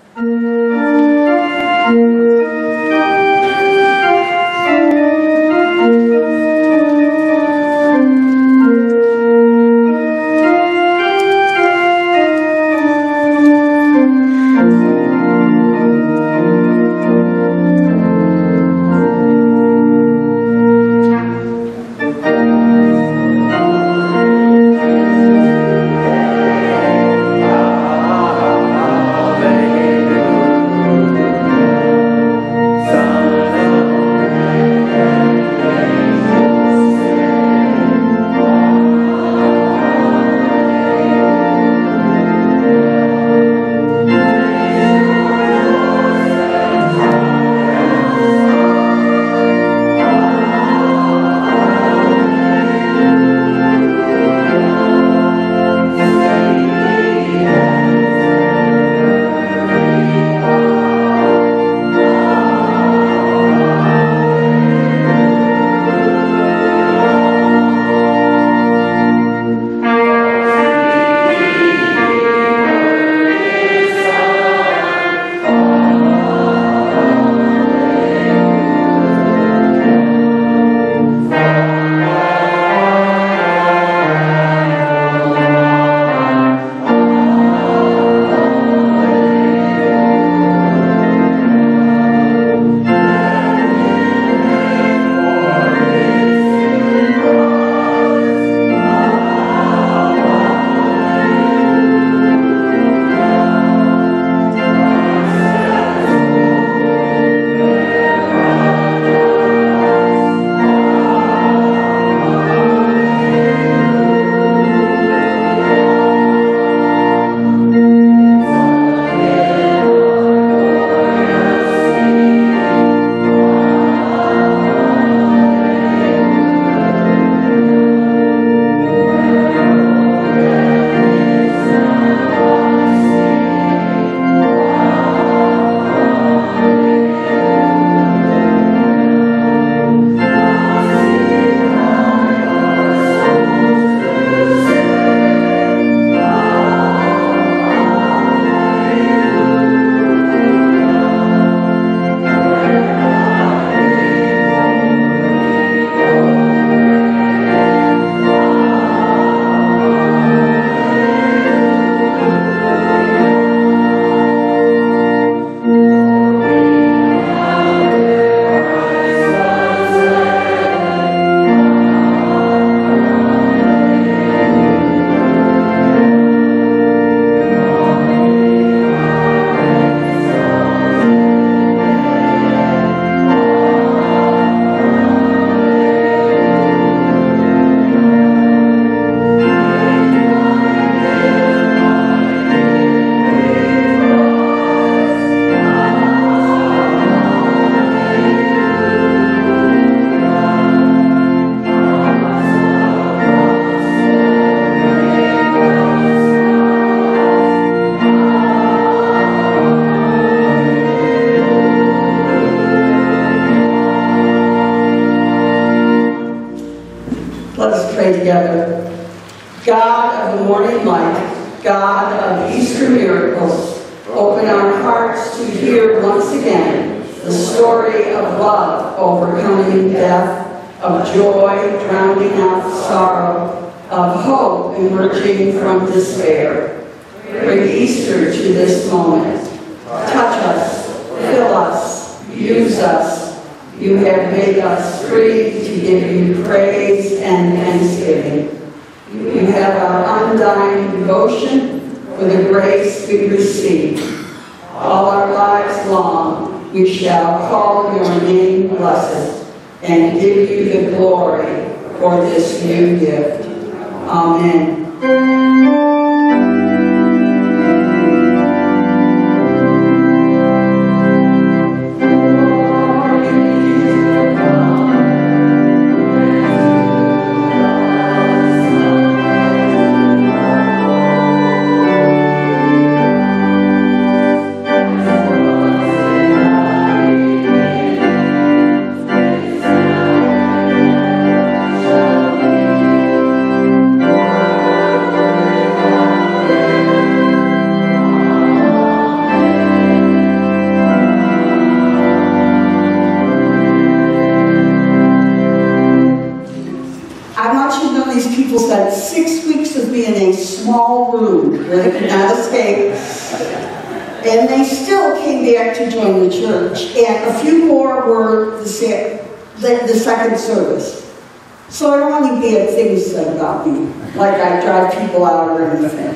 Together. God of the morning light, God of Easter miracles, open our hearts to hear once again the story of love overcoming death, of joy drowning out sorrow, of hope emerging from despair. Bring Easter to this moment. Touch us, fill us, use us. You have made us free to give you praise and thanksgiving. You have our undying devotion for the grace we receive. All our lives long, we shall call your name blessed and give you the glory for this new gift. Amen. And they still came back to join the church. And a few more were the second service. So I don't want any bad things said about me, like I drive people out or anything.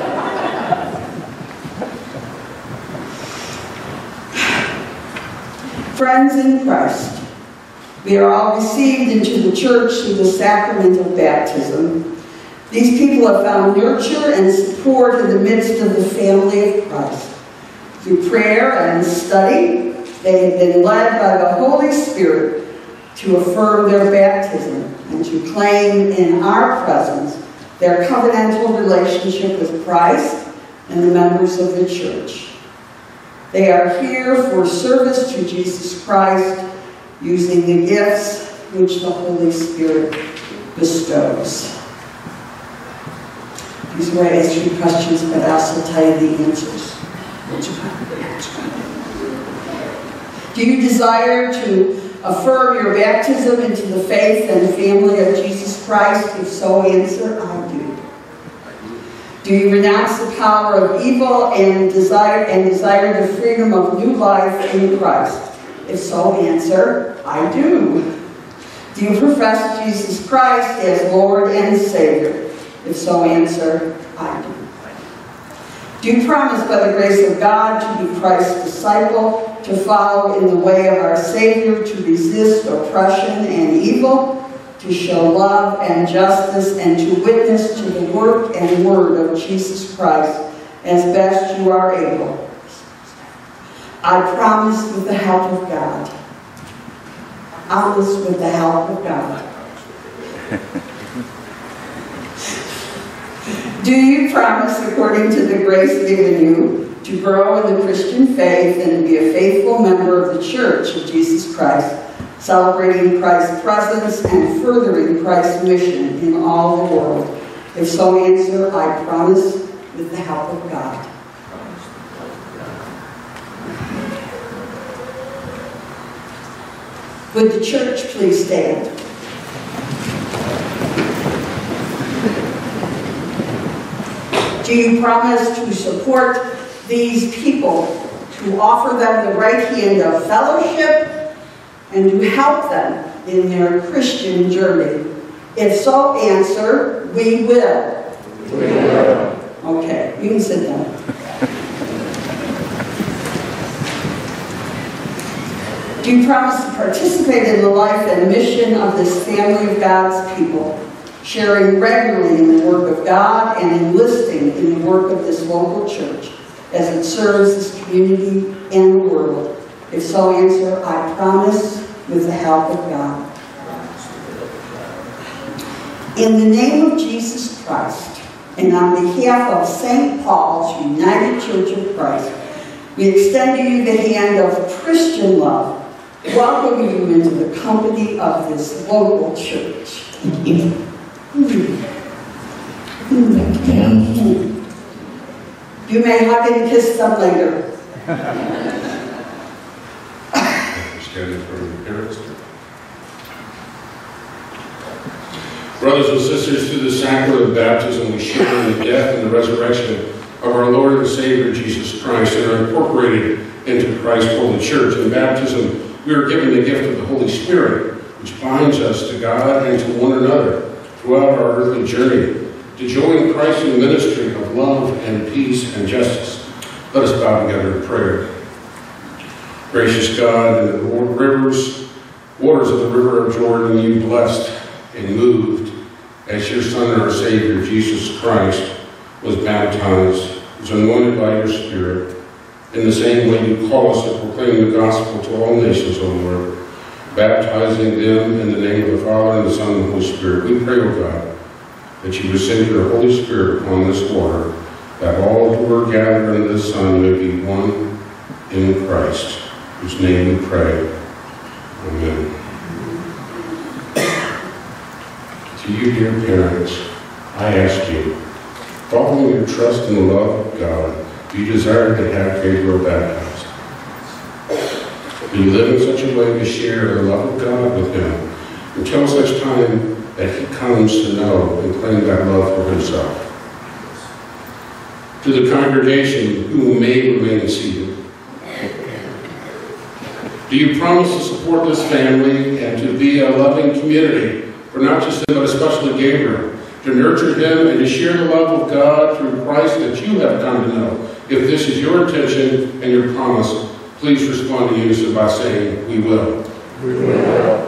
Friends in Christ, we are all received into the church through the sacrament of baptism. These people have found nurture and support in the midst of the family of Christ. Through prayer and study, they have been led by the Holy Spirit to affirm their baptism and to claim in our presence their covenantal relationship with Christ and the members of the church. They are here for service to Jesus Christ, using the gifts which the Holy Spirit bestows. These are where I ask you questions, but I'll also tell you the answers. Do you desire to affirm your baptism into the faith and family of Jesus Christ? If so, answer, I do. Do you renounce the power of evil and desire the freedom of new life in Christ? If so, answer, I do. Do you profess Jesus Christ as Lord and Savior? If so, answer, I do. Do you promise by the grace of God to be Christ's disciple, to follow in the way of our Savior, to resist oppression and evil, to show love and justice, and to witness to the work and word of Jesus Christ as best you are able? I promise with the help of God. Promise with the help of God. Do you promise, according to the grace given you, to grow in the Christian faith and to be a faithful member of the Church of Jesus Christ, celebrating Christ's presence and furthering Christ's mission in all the world? If so, answer, I promise with the help of God. Would the church please stand? Do you promise to support these people, to offer them the right hand of fellowship, and to help them in their Christian journey? If so, answer, we will. We will. Okay, you can sit down. Do you promise to participate in the life and mission of this family of God's people, sharing regularly in the work of God and enlisting in the work of this local church as it serves this community and the world? If so, answer, I promise with the help of God. In the name of Jesus Christ, and on behalf of St. Paul's United Church of Christ, we extend to you the hand of Christian love, welcoming you into the company of this local church. You may hug and kiss them later. Standing for your parents. Brothers and sisters, through the sacrament of baptism, we share in the death and the resurrection of our Lord and Savior Jesus Christ and are incorporated into Christ's holy church. In baptism, we are given the gift of the Holy Spirit, which binds us to God and to one another throughout our earthly journey, to join Christ in the ministry of love and peace and justice. Let us bow together in prayer. Gracious God, in the waters of the river of Jordan, you blessed and moved as your Son and our Savior, Jesus Christ, was baptized, was anointed by your Spirit. In the same way you call us to proclaim the gospel to all nations, O Lord, baptizing them in the name of the Father, and the Son, and the Holy Spirit. We pray, O God, that you would send your Holy Spirit upon this water, that all who are gathered in this Son may be one in Christ, whose name we pray. Amen. To you, dear parents, I ask you, following your trust in the love of God, do you desire to have Gabriel baptized? Do you live in such a way to share the love of God with him until such time that he comes to know and claim that love for himself? To the congregation who may remain Do you promise to support this family and to be a loving community for not just him, but especially Gabriel, to nurture him and to share the love of God through Christ that you have come to know? If this is your intention and your promise, please respond to unison by saying, we will. We will.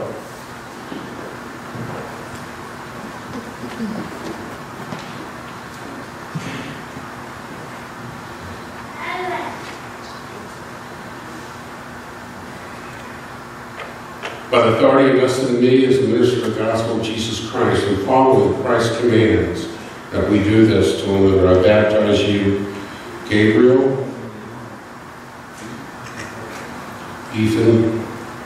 By the authority invested in me as the minister of the gospel of Jesus Christ and following Christ's commands, that we do this to whom I baptize you, Gabriel, Ethan,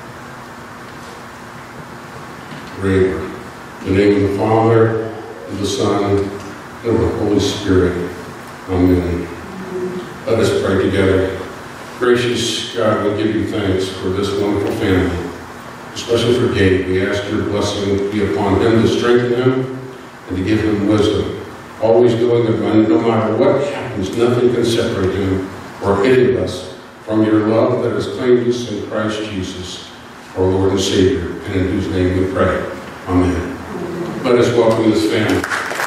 Raver. In the name of the Father, of the Son, and of the Holy Spirit. Amen. Let us pray together. Gracious God, we give you thanks for this wonderful family, especially for Gabe. We ask your blessing to be upon him, to strengthen him, and to give him wisdom. Always knowing that no matter what happens, nothing can separate him or any of us from your love that has claimed us in Christ Jesus, our Lord and Savior, and in whose name we pray. Amen. Let us welcome this family.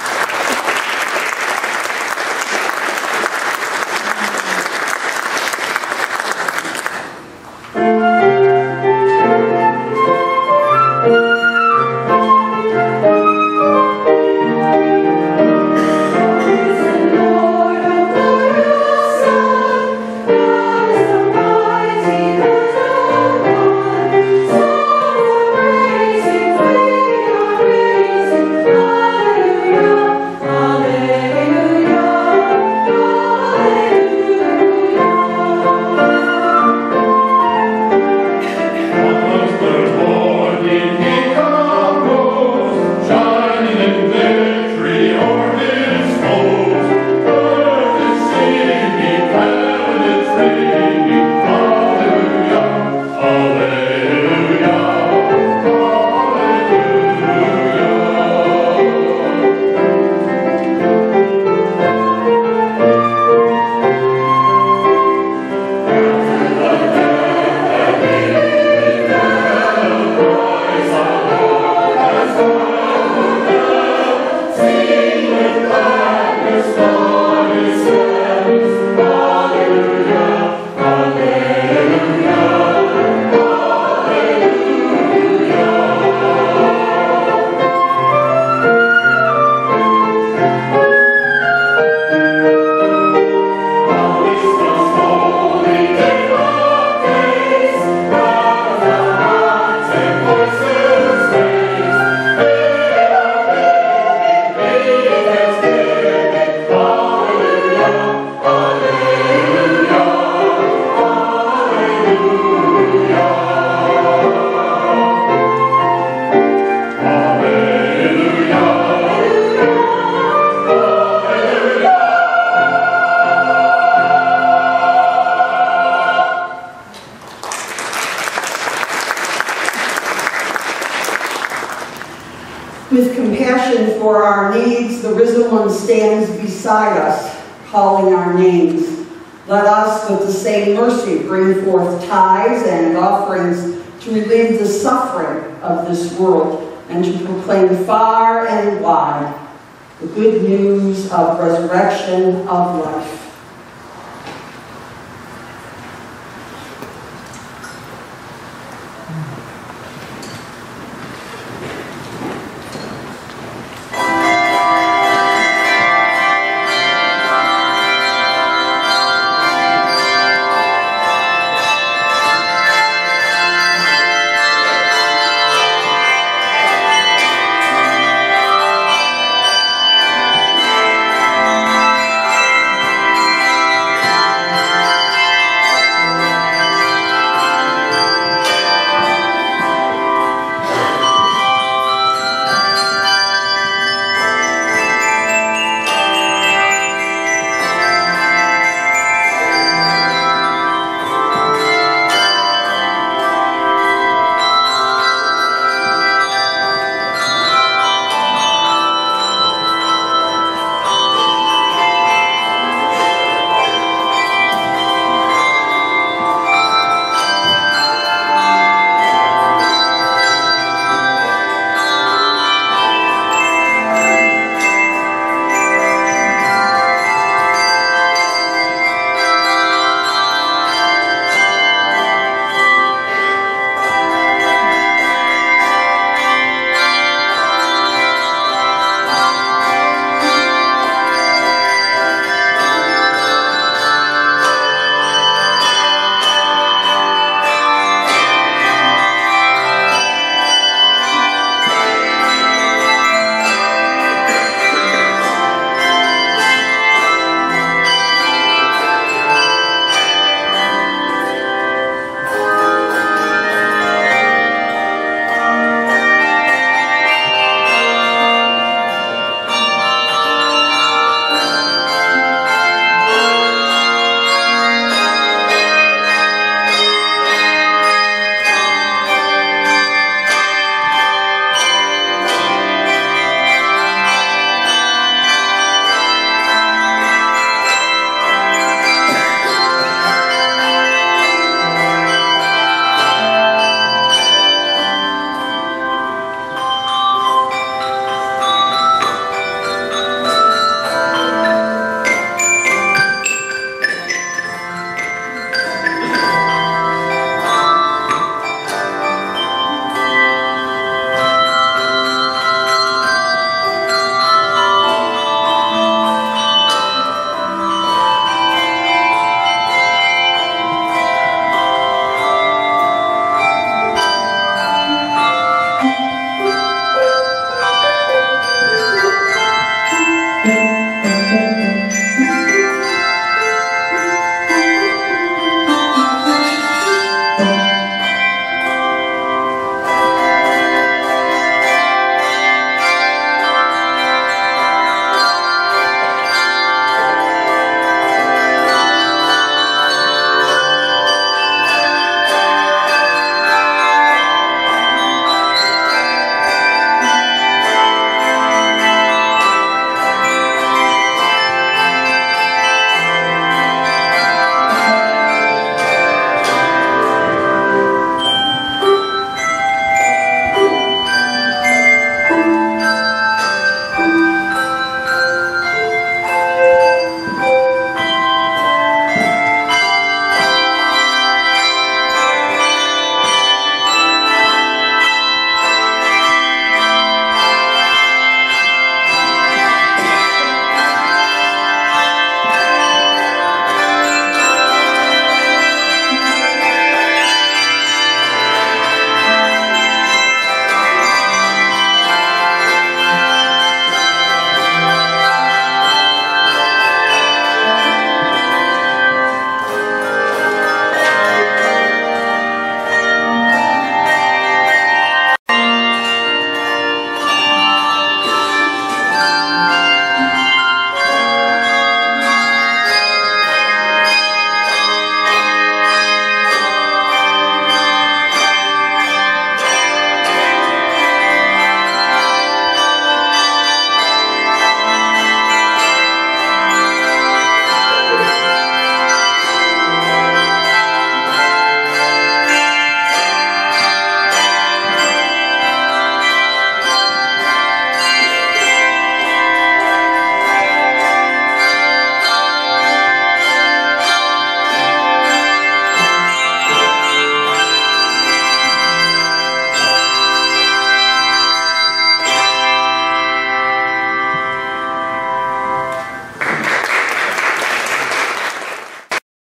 With compassion for our needs, the risen one stands beside us, calling our names. Let us, with the same mercy, bring forth tithes and offerings to relieve the suffering of this world and to proclaim far and wide the good news of resurrection of life.